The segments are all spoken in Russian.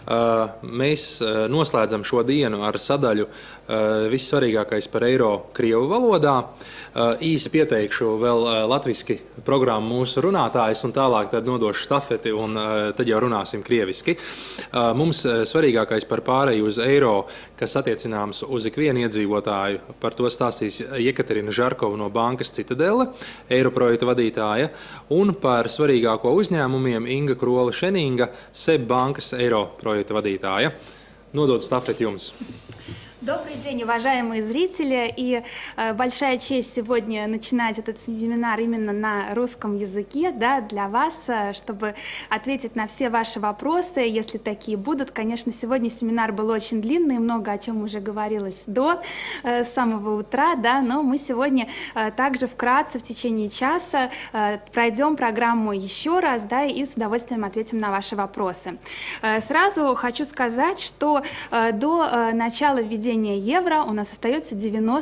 Mēs noslēdzam šo dienu ar sadaļu vissvarīgākais par eiro Krievu valodā. Īsi pieteikšu vēl latviski programmu mūsu runātājus un tālāk tad nodošu štafeti un tad jau runāsim krieviski. Mums svarīgākais par pāreju uz eiro, kas attiecināms uz ikvienu iedzīvotāju, par to stāstīs Jekaterina Žarkova no bankas Citadele, eiro projekta vadītāja, un par svarīgāko uzņēmumiem Inga Krola-Šeninga, SEB bankas eiro projekta vadītāja. Nodod štafeti jums. Добрый день, уважаемые зрители, и большая честь сегодня начинать этот семинар именно на русском языке, да, для вас, чтобы ответить на все ваши вопросы, если такие будут. Конечно, сегодня семинар был очень длинный, много о чем уже говорилось до самого утра, да, но мы сегодня также вкратце в течение часа пройдем программу еще раз, да, и с удовольствием ответим на ваши вопросы. Сразу хочу сказать, что до начала введения евро у нас остается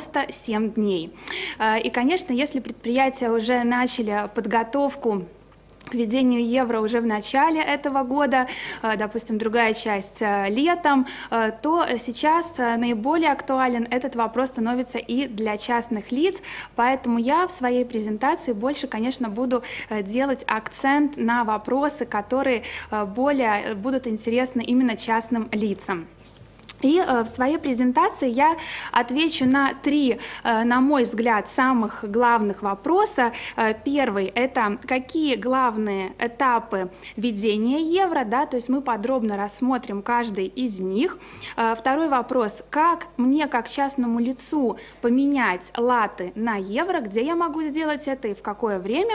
97 дней. И, конечно, если предприятия уже начали подготовку к введению евро уже в начале этого года, допустим, другая часть летом, то сейчас наиболее актуален этот вопрос становится и для частных лиц, поэтому я в своей презентации больше, конечно, буду делать акцент на вопросы, которые более будут интересны именно частным лицам. И в своей презентации я отвечу на три, на мой взгляд, самых главных вопроса. Первый – это какие главные этапы введения евро, да, то есть мы подробно рассмотрим каждый из них. Второй вопрос – как мне, как частному лицу, поменять латы на евро, где я могу сделать это и в какое время.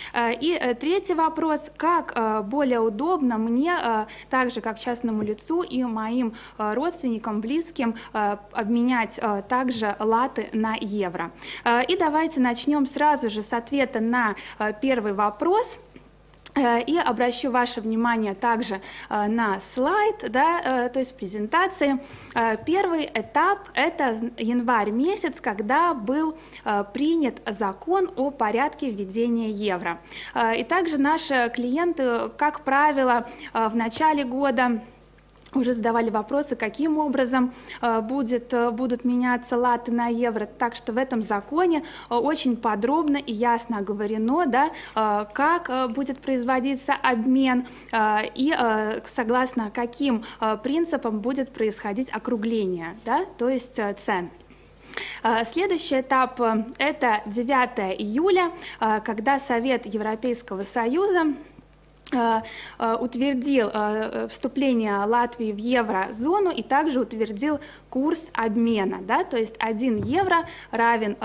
И третий вопрос – как более удобно мне, также как частному лицу и моим родственникам, близким, обменять также латы на евро. И давайте начнем сразу же с ответа на первый вопрос. И обращу ваше внимание также на слайд, да, то есть в презентации. Первый этап – это январь месяц, когда был принят закон о порядке введения евро. И также наши клиенты, как правило, в начале года уже задавали вопросы, каким образом будут меняться латы на евро. Так что в этом законе очень подробно и ясно оговорено, да, как будет производиться обмен и согласно каким принципам будет происходить округление, да, то есть цен. Следующий этап – это 9 июля, когда Совет Европейского Союза утвердил вступление Латвии в еврозону и также утвердил курс обмена, да, то есть 1 евро равен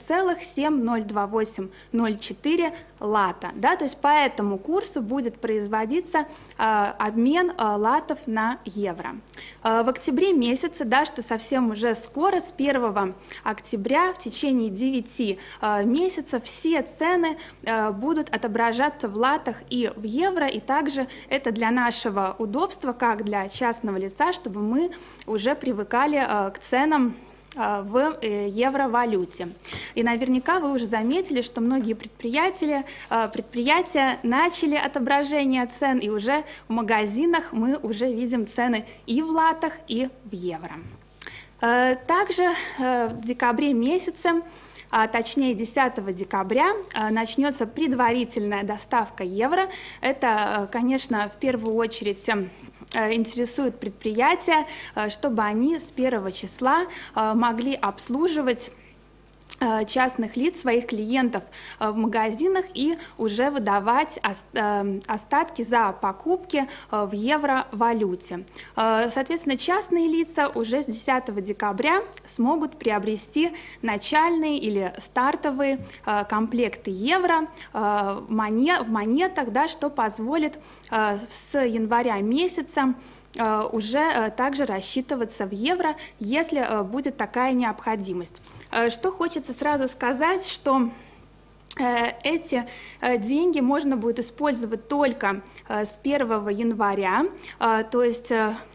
0,7028004 лата, да, то есть по этому курсу будет производиться обмен латов на евро. В октябре месяце, да, что совсем уже скоро, с 1 октября в течение 9 месяцев все цены будут отображаться в латах и в евро, и также это для нашего удобства, как для частного лица, чтобы мы уже привыкали к ценам в евровалюте. И наверняка вы уже заметили, что многие предприятия начали отображение цен, и уже в магазинах мы уже видим цены и в латах, и в евро. Также в декабре месяце, точнее 10 декабря, начнется предварительная доставка евро. Это, конечно, в первую очередь интересует предприятия, чтобы они с 1 числа могли обслуживать частных лиц, своих клиентов в магазинах и уже выдавать остатки за покупки в евровалюте. Соответственно, частные лица уже с 10 декабря смогут приобрести начальные или стартовые комплекты евро в монетах, да, что позволит с января месяца уже также рассчитываться в евро, если будет такая необходимость. Что хочется сразу сказать, что эти деньги можно будет использовать только с 1 января, то есть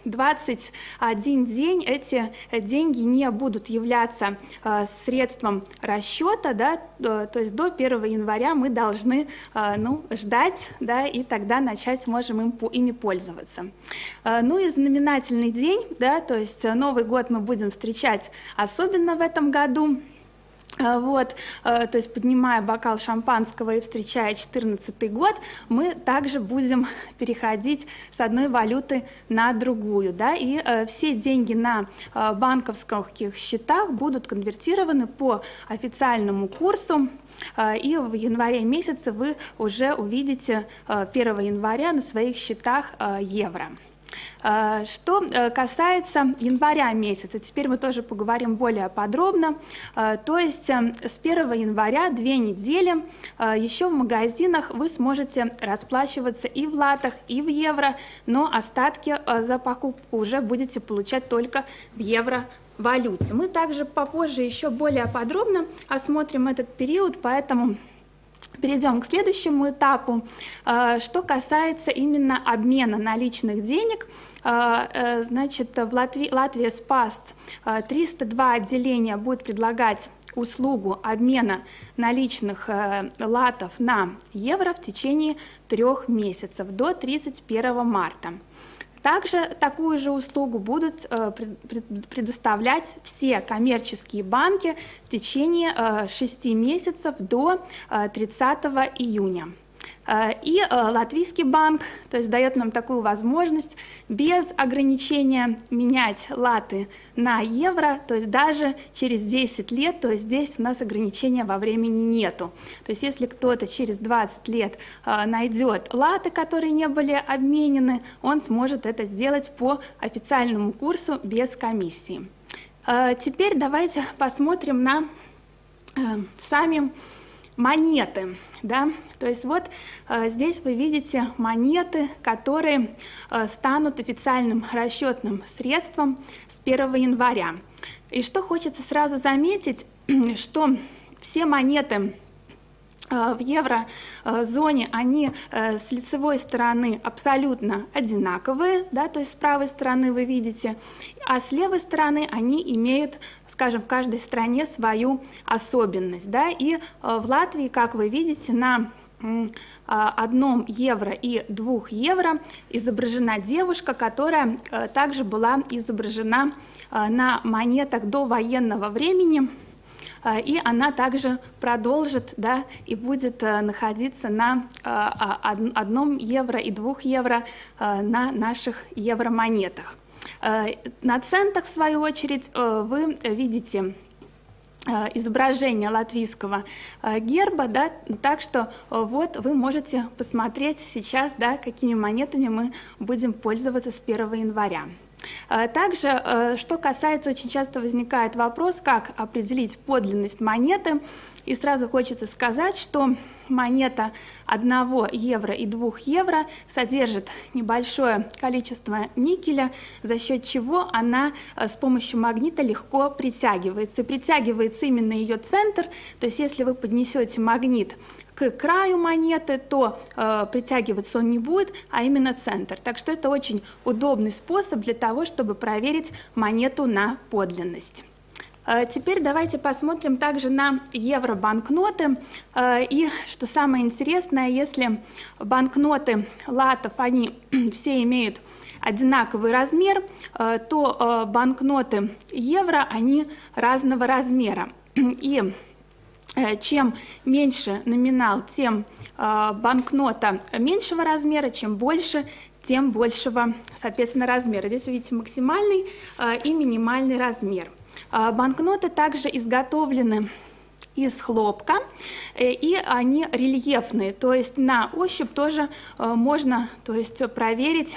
21 день эти деньги не будут являться средством расчета, да, то есть до 1 января мы должны ждать, да, и тогда начать можем ими пользоваться. Ну и знаменательный день, да, то есть Новый год мы будем встречать особенно в этом году. Вот, то есть поднимая бокал шампанского и встречая 2014 год, мы также будем переходить с одной валюты на другую, да, и все деньги на банковских счетах будут конвертированы по официальному курсу, и в январе месяце вы уже увидите 1 января на своих счетах евро. Что касается января месяца, теперь мы тоже поговорим более подробно. То есть с 1 января 2 недели еще в магазинах вы сможете расплачиваться и в латах, и в евро, но остатки за покупку уже будете получать только в евро-валюте. Мы также попозже еще более подробно осмотрим этот период, поэтому перейдем к следующему этапу. Что касается именно обмена наличных денег, значит, в Латвия Спас 302 отделения будет предлагать услугу обмена наличных латов на евро в течение 3 месяцев до 31 марта. Также такую же услугу будут предоставлять все коммерческие банки в течение 6 месяцев до 30 июня. И Латвийский банк, то есть, дает нам такую возможность без ограничения менять латы на евро, то есть даже через 10 лет, то есть здесь у нас ограничения во времени нету. То есть если кто-то через 20 лет найдет латы, которые не были обменены, он сможет это сделать по официальному курсу без комиссии. Теперь давайте посмотрим на сами монеты, да, то есть вот здесь вы видите монеты, которые станут официальным расчетным средством с 1 января. И что хочется сразу заметить, что все монеты в еврозоне, они с лицевой стороны абсолютно одинаковые, да, то есть с правой стороны вы видите, а с левой стороны они имеют, скажем, в каждой стране свою особенность, да, и в Латвии, как вы видите, на 1 евро и 2 евро изображена девушка, которая также была изображена на монетах до военного времени, и она также продолжит, да, и будет находиться на 1 евро и 2 евро на наших евромонетах. На центах, в свою очередь, вы видите изображение латвийского герба, да, так что вот вы можете посмотреть сейчас, да, какими монетами мы будем пользоваться с 1 января. Также, что касается, очень часто возникает вопрос, как определить подлинность монеты, и сразу хочется сказать, что монета 1 евро и 2 евро содержит небольшое количество никеля, за счет чего она с помощью магнита легко притягивается. И притягивается именно ее центр, то есть если вы поднесете магнит к краю монеты, то притягиваться он не будет, а именно центр. Так что это очень удобный способ для того, чтобы проверить монету на подлинность. Теперь давайте посмотрим также на евробанкноты. И что самое интересное, если банкноты латов, они все имеют одинаковый размер, то банкноты евро, они разного размера. И чем меньше номинал, тем банкнота меньшего размера, чем больше, тем большего, соответственно, размера. Здесь видите максимальный и минимальный размер. Банкноты также изготовлены из хлопка, и они рельефные, то есть на ощупь тоже можно, то есть, проверить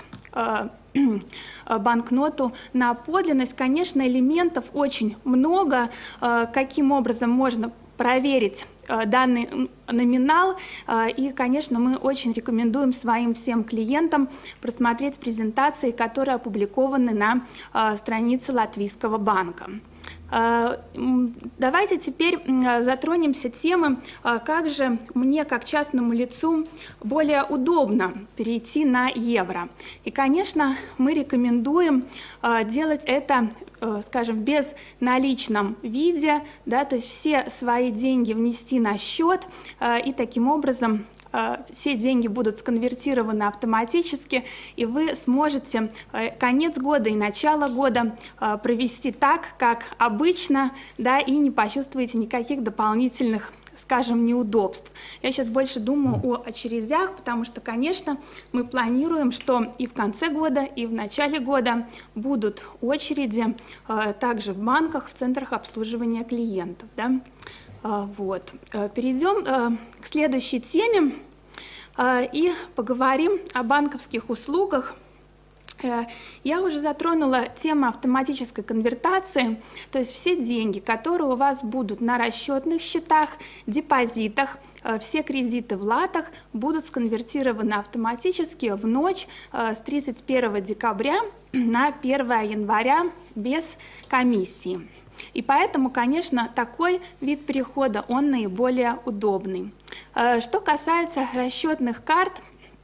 банкноту на подлинность. Конечно, элементов очень много, каким образом можно проверить данный номинал, и, конечно, мы очень рекомендуем своим всем клиентам просмотреть презентации, которые опубликованы на странице Латвийского банка. Давайте теперь затронемся темы, как же мне, как частному лицу, более удобно перейти на евро. И, конечно, мы рекомендуем делать это, скажем, в безналичном виде, да, то есть все свои деньги внести на счет, и таким образом все деньги будут сконвертированы автоматически, и вы сможете конец года и начало года провести так, как обычно, да, и не почувствуете никаких дополнительных, скажем, неудобств. Я сейчас больше думаю о очередях, потому что, конечно, мы планируем, что и в конце года, и в начале года будут очереди также в банках, в центрах обслуживания клиентов. Да? Вот. Перейдем к следующей теме и поговорим о банковских услугах. Я уже затронула тему автоматической конвертации, то есть все деньги, которые у вас будут на расчетных счетах, депозитах, все кредиты в латах будут сконвертированы автоматически в ночь с 31 декабря на 1 января без комиссии. И поэтому, конечно, такой вид перехода, он наиболее удобный. Что касается расчетных карт,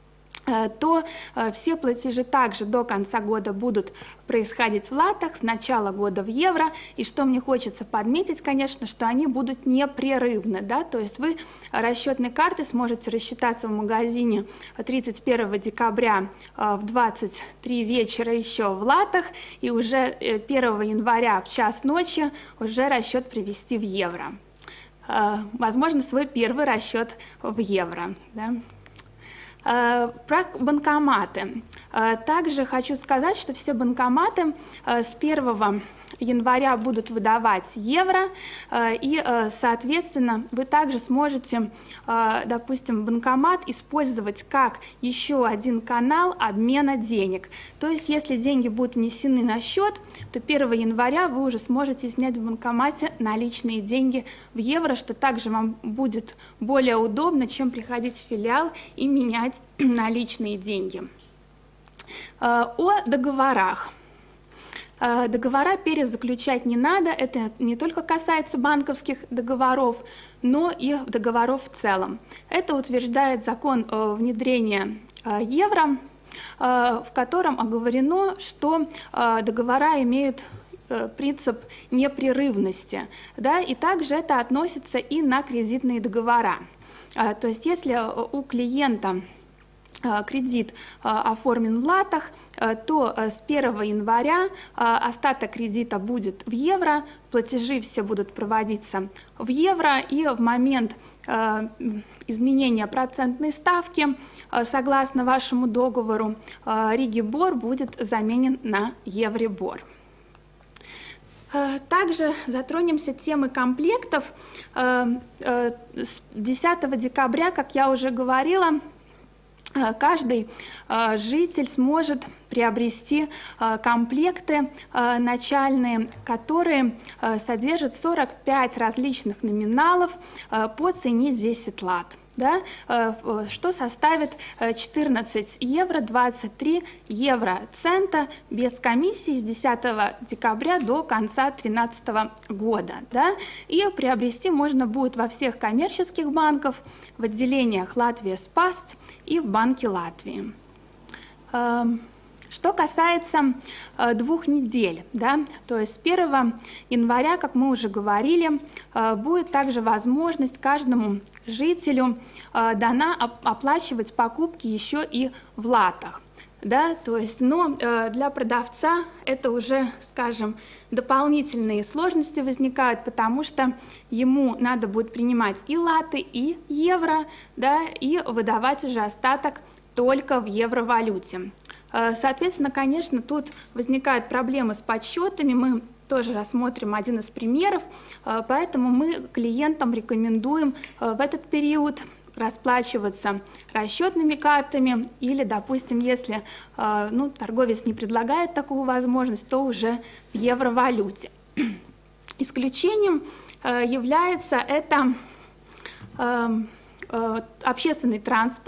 то все платежи также до конца года будут происходить в латах, с начала года в евро. И что мне хочется подметить, конечно, что они будут непрерывны. Да? То есть вы расчетной картой сможете рассчитаться в магазине 31 декабря в 23 вечера еще в латах, и уже 1 января в час ночи уже расчет привести в евро. Возможно, свой первый расчет в евро. Да? Про банкоматы. Также хочу сказать, что все банкоматы с 1 января будут выдавать евро, и, соответственно, вы также сможете, допустим, банкомат использовать как еще один канал обмена денег. То есть, если деньги будут внесены на счет, то 1 января вы уже сможете снять в банкомате наличные деньги в евро, что также вам будет более удобно, чем приходить в филиал и менять наличные деньги. О договорах. Договора перезаключать не надо, это не только касается банковских договоров, но и договоров в целом. Это утверждает закон о внедрении евро, в котором оговорено, что договора имеют принцип непрерывности, да, и также это относится и на кредитные договора. То есть если у клиента кредит оформлен в латах, то с 1 января остаток кредита будет в евро, платежи все будут проводиться в евро, и в момент изменения процентной ставки, согласно вашему договору, Ригибор будет заменен на Еврибор. Также затронемся темы комплектов. С 10 декабря, как я уже говорила, каждый житель сможет приобрести комплекты начальные, которые содержат 45 различных номиналов по цене 10 лат. Да, что составит 14 евро 23 евроцента без комиссии с 10 декабря до конца 2013 года. Да, и приобрести можно будет во всех коммерческих банках, в отделениях Латвия Спаст и в Банке Латвии. Что касается 2 недель, да, то есть с 1 января, как мы уже говорили, будет также возможность каждому жителю дана оплачивать покупки еще и в латах. Да, то есть, но для продавца это уже, скажем, дополнительные сложности возникают, потому что ему надо будет принимать и латы, и евро, да, и выдавать уже остаток только в евровалюте. Соответственно, конечно, тут возникают проблемы с подсчетами, мы тоже рассмотрим один из примеров, поэтому мы клиентам рекомендуем в этот период расплачиваться расчетными картами или, допустим, если торговец не предлагает такую возможность, то уже в евровалюте. Исключением является это общественный транспорт,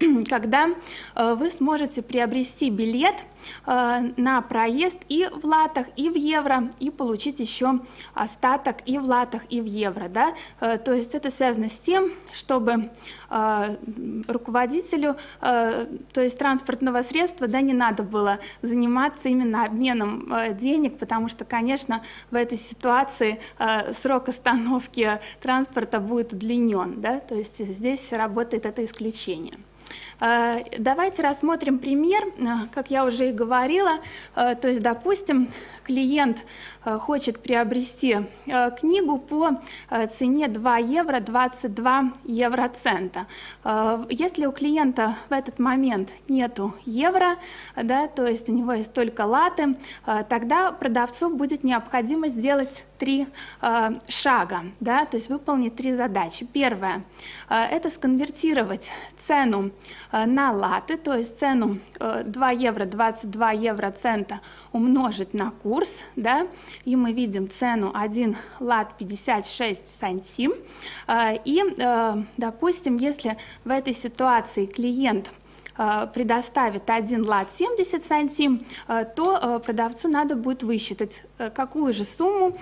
когда вы сможете приобрести билет на проезд и в латах, и в евро, и получить еще остаток и в латах, и в евро. Да? То есть это связано с тем, чтобы руководителю, то есть транспортного средства, да, не надо было заниматься именно обменом денег, потому что, конечно, в этой ситуации срок остановки транспорта будет удлинен. Да? То есть здесь работает это исключение. Давайте рассмотрим пример, как я уже и говорила. То есть, допустим, клиент хочет приобрести книгу по цене 2 евро 22 евроцента. Если у клиента в этот момент нету евро, да, то есть у него есть только латы, тогда продавцу будет необходимо сделать 3 шага, да, то есть выполнить 3 задачи. Первое – это сконвертировать цену на латы, то есть цену 2 евро 22 евроцента умножить на курс, да, и мы видим цену 1 лат 56 сантим. И, допустим, если в этой ситуации клиент предоставит 1 лат 70 сантим, то продавцу надо будет высчитать, какую же сумму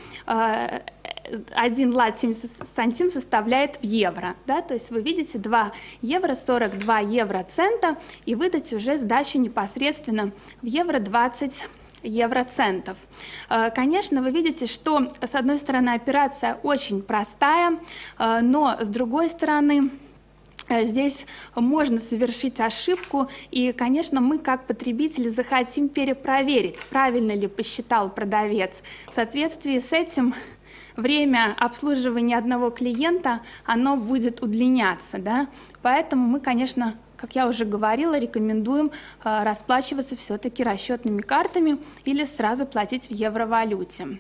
1 лат 70 сантим составляет в евро. Да? То есть вы видите 2 евро 42 евроцента, и выдать уже сдачу непосредственно в евро 20 евроцентов. Конечно, вы видите, что с одной стороны операция очень простая, но с другой стороны здесь можно совершить ошибку, и, конечно, мы, как потребители, захотим перепроверить, правильно ли посчитал продавец. В соответствии с этим время обслуживания одного клиента, оно будет удлиняться. Да? Поэтому мы, конечно, как я уже говорила, рекомендуем расплачиваться все-таки расчетными картами или сразу платить в евровалюте.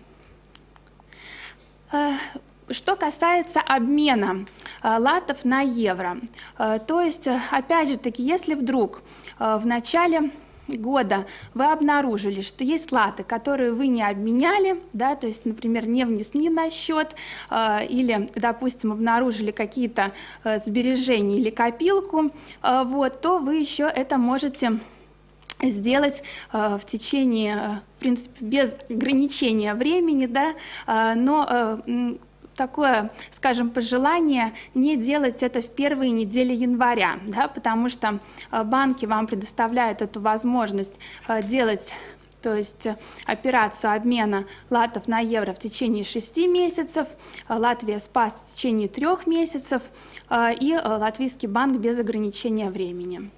Что касается обмена латов на евро, то есть, опять же таки, если вдруг в начале года вы обнаружили, что есть латы, которые вы не обменяли, да, то есть, например, не внесли на счет, или, допустим, обнаружили какие-то сбережения или копилку, вот, то вы еще это можете сделать в течение, в принципе, без ограничения времени, да, но такое, скажем, пожелание не делать это в первые недели января, да, потому что банки вам предоставляют эту возможность делать, то есть операцию обмена латов на евро в течение 6 месяцев, Латвия СПАС в течение 3 месяцев и Латвийский банк без ограничения времени.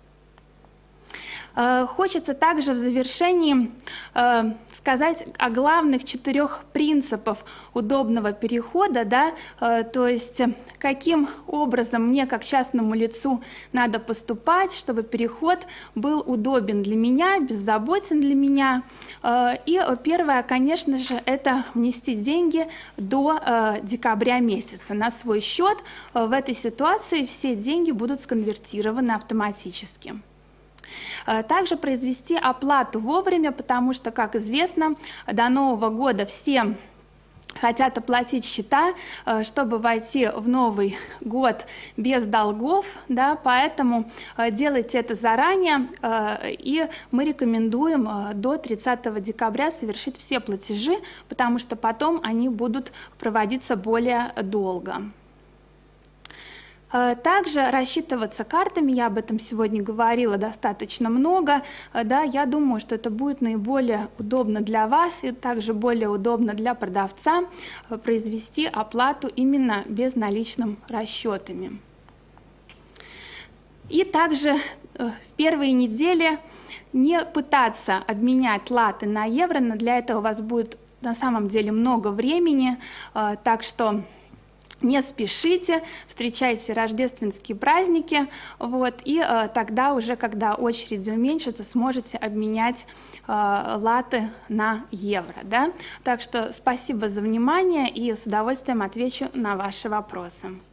Хочется также в завершении сказать о главных 4 принципах удобного перехода, да, то есть каким образом мне как частному лицу надо поступать, чтобы переход был удобен для меня, беззаботен для меня. И первое, конечно же, это внести деньги до декабря месяца на свой счет. В этой ситуации все деньги будут сконвертированы автоматически. Также произвести оплату вовремя, потому что, как известно, до Нового года все хотят оплатить счета, чтобы войти в Новый год без долгов, да, поэтому делайте это заранее, и мы рекомендуем до 30 декабря совершить все платежи, потому что потом они будут проводиться более долго. Также рассчитываться картами, я об этом сегодня говорила достаточно много, да, я думаю, что это будет наиболее удобно для вас и также более удобно для продавца произвести оплату именно безналичным расчетами. И также в первые недели не пытаться обменять латы на евро, но для этого у вас будет на самом деле много времени, так что не спешите, встречайте рождественские праздники, вот, и тогда уже, когда очереди уменьшатся, сможете обменять латы на евро. Да? Так что спасибо за внимание и с удовольствием отвечу на ваши вопросы.